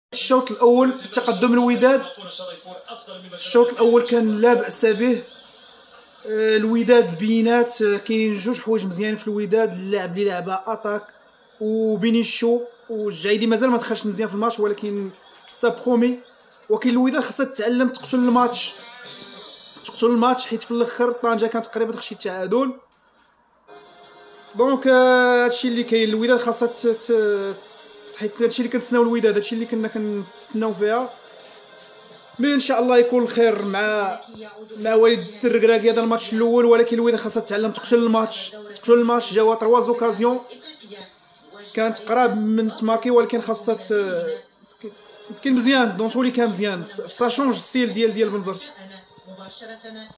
الشوط الاول تقدم الوداد. الشوط الاول كان لا باس به. الوداد بينات كاينين جوج حوايج مزيانين في الوداد. اللاعب اللي لعبها اتاك وبينيشو، والجعيدي مازال ما دخلش مزيان في الماتش ولكن سا برومي. ولكن الوداد خاصها تتعلم تقتل الماتش حيت في الاخر طنجة كانت قريبه تخشي التعادل. دونك هادشي اللي كاين. الوداد خاصها حيت هادشي اللي كنتسناو الوداد، هادشي اللي كنا كنتسناو فيها. مي ان شاء الله يكون الخير مع وليد الركراكي هذا الماتش الاول. ولكن الوداد خاصها تتعلم تقتل الماتش. جاوا 3 زوكازيون كانت قراب من تماكي ولكن خاصها كاين مزيان دونجولي كان مزيان. سا شونج ستيل ديال بنزرتي.